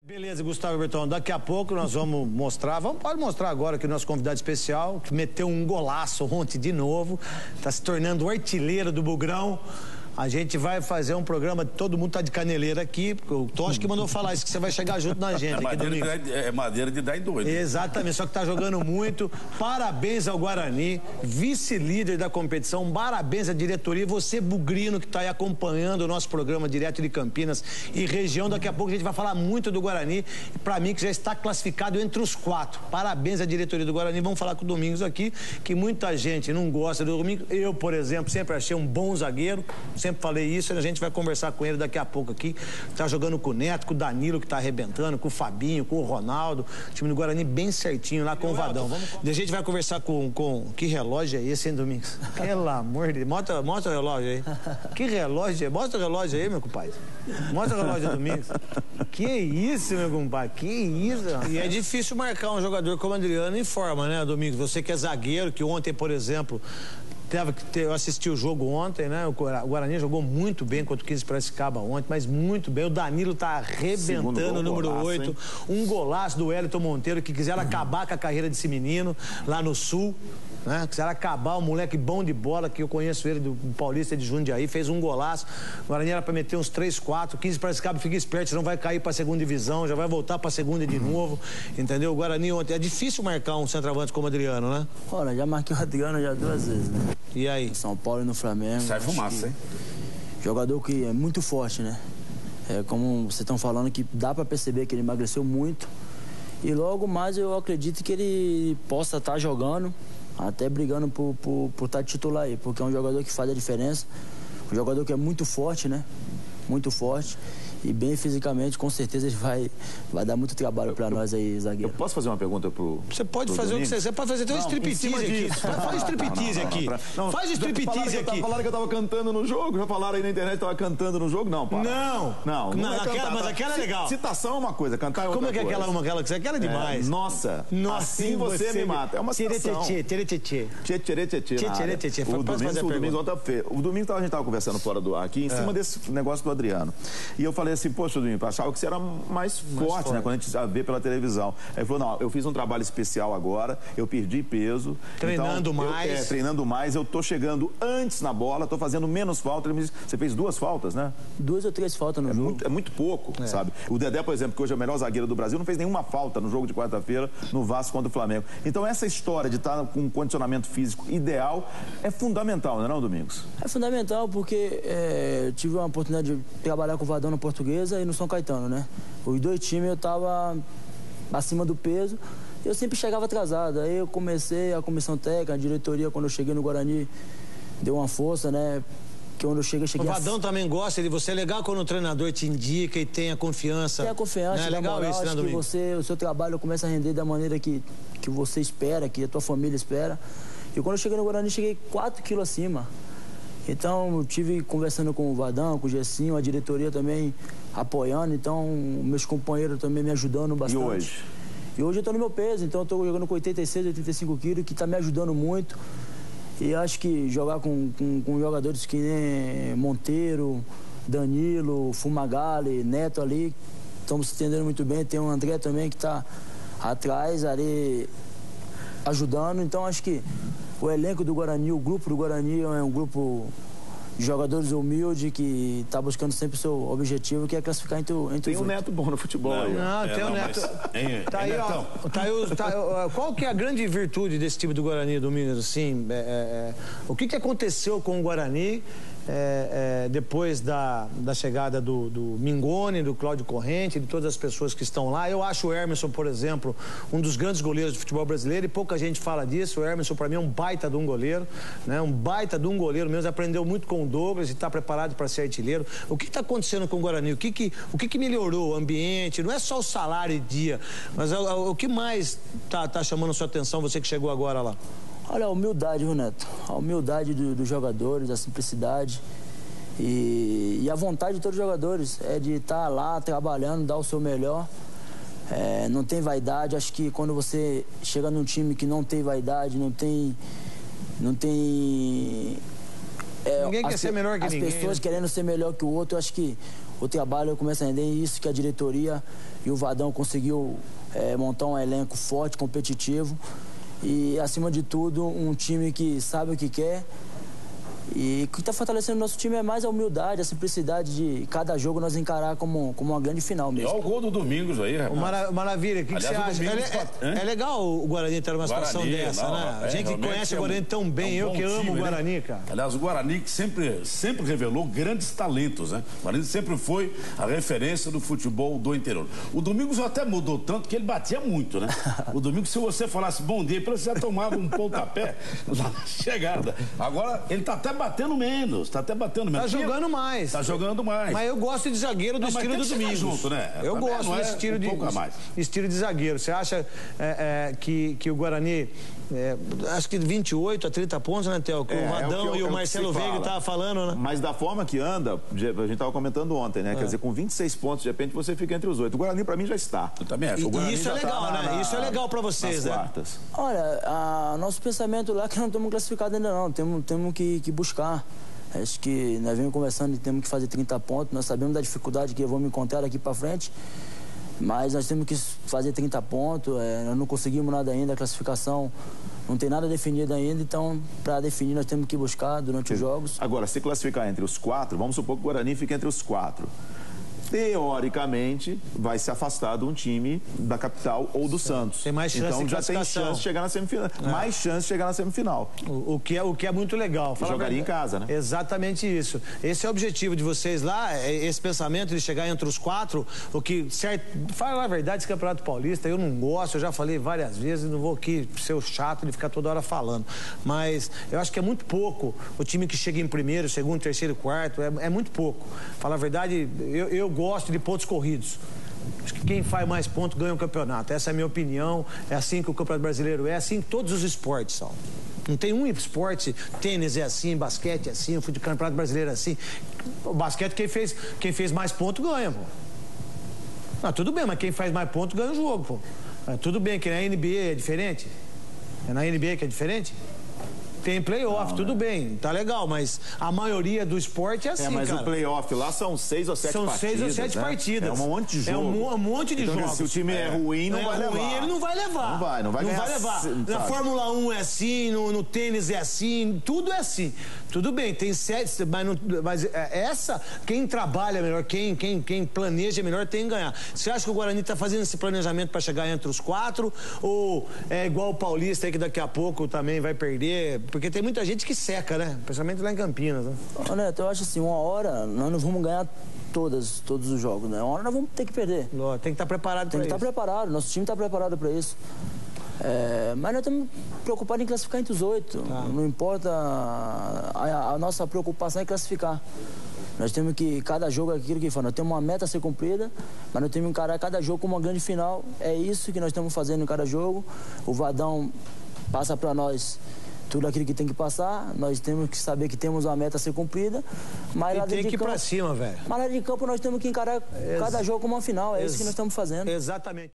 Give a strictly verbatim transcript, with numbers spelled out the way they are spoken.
Beleza, Gustavo Berton, daqui a pouco nós vamos mostrar, vamos, pode mostrar agora que o nosso convidado especial, que meteu um golaço ontem de novo, está se tornando o artilheiro do Bugrão. A gente vai fazer um programa, todo mundo tá de caneleira aqui, porque o Tocha que mandou falar isso, que você vai chegar junto na gente. É madeira, aqui de, dar, é madeira de dar em doido. Exatamente, só que tá jogando muito. Parabéns ao Guarani, vice-líder da competição, parabéns à diretoria, você bugrino que tá aí acompanhando o nosso programa direto de Campinas e região. Daqui a pouco a gente vai falar muito do Guarani, para mim que já está classificado entre os quatro. Parabéns à diretoria do Guarani. Vamos falar com o Domingos aqui, que muita gente não gosta do Domingos. Eu, por exemplo, sempre achei um bom zagueiro, sempre falei isso, a gente vai conversar com ele daqui a pouco aqui. Tá jogando com o Neto, com o Danilo, que tá arrebentando, com o Fabinho, com o Ronaldo. O time do Guarani bem certinho lá com o Vadão. A gente vai conversar com, com... Que relógio é esse, hein, Domingos? Pelo amor de Deus. Mostra, mostra o relógio aí. Que relógio é? Mostra o relógio aí, meu compadre. Mostra o relógio, Domingos. Que isso, meu compadre. Que isso. E é difícil marcar um jogador como o Adriano em forma, né, Domingos? Você que é zagueiro, que ontem, por exemplo... Teve que ter, eu assisti o jogo ontem, né? O Guarani jogou muito bem contra o quinze Piracicaba ontem, mas muito bem. O Danilo tá arrebentando o número oito. Um golaço do Wellington Monteiro, que quiseram uhum. acabar com a carreira desse menino lá no Sul. Né? Quiseram acabar, um moleque bom de bola, que eu conheço ele, do Paulista de Jundiaí, fez um golaço. O Guarani era pra meter uns três, quatro, quinze Piracicaba, fica esperto, senão vai cair pra segunda divisão, já vai voltar pra segunda de novo, entendeu? O Guarani ontem, é difícil marcar um centroavante como o Adriano, né? Olha, já marquei o Adriano já duas vezes, né? E aí? No São Paulo e no Flamengo. Sai fumaça, hein? Jogador que é muito forte, né? É como vocês estão falando, que dá pra perceber que ele emagreceu muito. E logo mais eu acredito que ele possa estar jogando, até brigando por, por, por estar titular aí, porque é um jogador que faz a diferença, um jogador que é muito forte, né? Muito forte e bem fisicamente, com certeza ele vai, vai dar muito trabalho para nós aí, zagueiro. Eu posso fazer uma pergunta pro... Você pode pro fazer Domingos? O que você... Você pode fazer até um striptease aqui. Faz striptease aqui. Faz striptease aqui. Falaram que eu tava cantando no jogo, já falaram aí na internet que eu tava cantando no jogo? Não, para. Não. Não, não, não é aquela, cantar, mas aquela é legal. Citação é uma coisa, cantar é outra coisa. Como é que é coisa. aquela, aquela que você... Aquela é demais. É, nossa, nossa, assim você, você me mata. É uma citação. Tchê, tchê, tchê, tchê. Tchê, tchê, tchê, tchê. Tchê, tchê, tchê. O Domingos, o Domingos ontem fez. O Domingos a gente tava conversando fora do ar aqui, em cima desse negócio do Adriano. E eu falei assim, poxa, Domingos, achava que você era mais, mais forte, forte, né? Quando a gente vê pela televisão. Aí ele falou, não, eu fiz um trabalho especial agora, eu perdi peso. Treinando então, mais. Eu, é, treinando mais, eu tô chegando antes na bola, tô fazendo menos falta. Ele me disse, você fez duas faltas, né? Duas ou três faltas no é jogo. Muito, é muito pouco, é. sabe? O Dedé, por exemplo, que hoje é o melhor zagueiro do Brasil, não fez nenhuma falta no jogo de quarta-feira no Vasco contra o Flamengo. Então essa história de estar com um condicionamento físico ideal é fundamental, não é não, Domingos? É fundamental porque é, eu tive uma oportunidade de trabalhar com o Vadão na Portuguesa e no São Caetano, né? Os dois times eu tava acima do peso, eu sempre chegava atrasado. Aí eu comecei a comissão técnica, a diretoria, quando eu cheguei no Guarani, deu uma força, né? Que quando eu cheguei, eu cheguei... O Vadão a... também gosta de você. É legal quando o treinador te indica e tem a confiança. Tem a confiança, né? É legal moral, isso, né, acho que você, o seu trabalho começa a render da maneira que, que você espera, que a tua família espera. E quando eu cheguei no Guarani, cheguei quatro quilos acima. Então, eu tive conversando com o Vadão, com o Gessinho, a diretoria também apoiando. Então, meus companheiros também me ajudando bastante. E hoje? E hoje eu tô no meu peso, então eu tô jogando com oitenta e seis, oitenta e cinco quilos, que tá me ajudando muito. E acho que jogar com, com, com jogadores que nem Monteiro, Danilo, Fumagalli, Neto ali, estamos se entendendo muito bem. Tem o André também que tá atrás ali ajudando. Então, acho que o elenco do Guarani, o grupo do Guarani é um grupo de jogadores humildes que está buscando sempre o seu objetivo, que é classificar entre, entre tem os um oito. Neto bom no futebol. Não, aí. não é, tem o um Neto. Mas, hein, tá aí, ó, tá aí, tá, qual que é a grande virtude desse time do Guarani, Domingos? Assim, é, é, o que, que aconteceu com o Guarani é, é, depois da, da chegada do, do Mingoni, do Cláudio Corrente, de todas as pessoas que estão lá? Eu acho o Hermeson, por exemplo, um dos grandes goleiros do futebol brasileiro, e pouca gente fala disso. O Hermeson, para mim, é um baita de um goleiro, né? Um baita de um goleiro mesmo. Aprendeu muito com o Douglas e está preparado para ser artilheiro. O que está acontecendo com o Guarani? O que que, o que que melhorou? O ambiente? Não é só o salário e dia, mas o, o, o que mais está tá chamando a sua atenção, você que chegou agora lá? Olha, a humildade, viu, Neto? A humildade do, dos jogadores, a simplicidade e, e a vontade de todos os jogadores é de estar lá trabalhando, dar o seu melhor. É, não tem vaidade. Acho que quando você chega num time que não tem vaidade, não tem... Não tem é, ninguém quer ser melhor que as ninguém. As pessoas né? querendo ser melhor que o outro, eu acho que o trabalho começa a render, e isso que a diretoria e o Vadão conseguiu é, montar um elenco forte, competitivo e, acima de tudo, um time que sabe o que quer. E o que está fortalecendo o nosso time é mais a humildade, a simplicidade de cada jogo nós encarar como, como uma grande final mesmo. E olha o gol do Domingos aí, o Mara, Maravilha, o que, que você acha? É, é, é legal o Guarani ter uma situação Guarani, dessa, não, né? É, a gente conhece é um, o Guarani tão bem, é um eu que amo time, o Guarani, né? Cara. Aliás, o Guarani que sempre, sempre revelou grandes talentos, né? O Guarani sempre foi a referência do futebol do interior. O Domingos até mudou tanto que ele batia muito, né? O Domingos, se você falasse bom dia, você já tomava um pontapé na chegada. Agora, ele tá até batendo menos. Tá até batendo mesmo. Tá jogando mais. Tá jogando mais. Mas eu gosto de zagueiro do não, estilo do Domingos. Junto, né? Eu Também gosto desse é estilo, um de, pouco a mais. estilo de zagueiro. Você acha é, é, que, que o Guarani, é, acho que vinte e oito a trinta pontos, né, Theo? É, o Vadão é o que, e o, o Marcelo Veiga estavam falando, né? Mas da forma que anda, a gente estava comentando ontem, né? É. Quer dizer, com vinte e seis pontos, de repente você fica entre os oito. O Guarani, para mim, já está. Eu também acho. E isso é legal, tá né? Na, isso é legal para vocês, né? Quartas. Olha, a, nosso pensamento lá é que não estamos classificados ainda não. Temos, temos que, que buscar. Acho que nós vemos conversando e temos que fazer trinta pontos. Nós sabemos da dificuldade que vamos encontrar daqui para frente. Mas nós temos que fazer trinta pontos. É, nós não conseguimos nada ainda. A classificação não tem nada definido ainda. Então, para definir, nós temos que buscar durante os jogos. Agora, se classificar entre os quatro, vamos supor que o Guarani fique entre os quatro. Teoricamente, vai se afastar de um time da capital ou do Santos. Tem mais chance então, de já tem chance de chegar na semifinal. É. Mais chance de chegar na semifinal. O, o, que, é, o que é muito legal. Fala jogaria em casa, né? Exatamente isso. Esse é o objetivo de vocês lá, esse pensamento de chegar entre os quatro, o que, certo, fala a verdade, esse Campeonato Paulista, eu não gosto, eu já falei várias vezes, não vou aqui ser o chato de ficar toda hora falando. Mas eu acho que é muito pouco o time que chega em primeiro, segundo, terceiro, quarto, é, é muito pouco. Fala a verdade, eu, eu gosto de pontos corridos. Acho que quem faz mais pontos ganha o campeonato. Essa é a minha opinião. É assim que o Campeonato Brasileiro é, é assim em todos os esportes, Sal. Não tem um esporte, tênis é assim, basquete é assim, o Campeonato Brasileiro é assim. O basquete, quem fez, quem fez mais pontos ganha, pô. Ah, tudo bem, mas quem faz mais pontos ganha o jogo, pô. Ah, tudo bem que na N B A é diferente? É na N B A que é diferente? Tem playoff, não, tudo né? bem, tá legal, mas a maioria do esporte é assim, é, mas cara. o playoff lá são seis ou sete são partidas. São seis ou sete né? partidas. É um monte de jogo. É um, um monte de então, jogos. Se o time é, é ruim, não é vai ruim, levar. ele não vai levar. Não vai, não vai não ganhar. Vai levar. Sabe? Na Fórmula um é assim, no, no tênis é assim, tudo é assim. Tudo bem, tem sete, mas, não, mas essa, quem trabalha melhor, quem, quem, quem planeja melhor tem que ganhar. Você acha que o Guarani tá fazendo esse planejamento para chegar entre os quatro? Ou é igual o Paulista aí que daqui a pouco também vai perder? Porque tem muita gente que seca, né? Principalmente lá em Campinas, né? Neto, eu acho assim, uma hora nós não vamos ganhar todas, todos os jogos, né? Uma hora nós vamos ter que perder. Tem que estar preparado para isso. Tem que estar preparado, nosso time está preparado para isso. É, mas nós estamos preocupados em classificar entre os oito. Ah. Não importa, a, a nossa preocupação é classificar. Nós temos que, cada jogo é aquilo que fala, nós temos uma meta a ser cumprida, mas nós temos que encarar cada jogo como uma grande final. É isso que nós estamos fazendo em cada jogo. O Vadão passa para nós tudo aquilo que tem que passar, nós temos que saber que temos uma meta a ser cumprida, mas e lá tem de que ir campo, pra cima, velho. Mas lá de campo nós temos que encarar Ex cada jogo como uma final, é Ex isso que nós estamos fazendo. Exatamente.